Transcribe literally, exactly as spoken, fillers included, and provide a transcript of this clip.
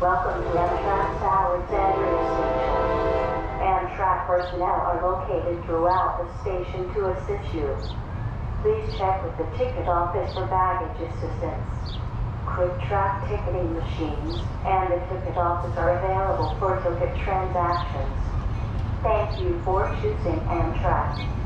Welcome to Amtrak's Alexandria Station. Amtrak personnel are located throughout the station to assist you. Please check with the ticket office for baggage assistance. Quick track ticketing machines and the ticket office are available for ticket transactions. Thank you for choosing Amtrak.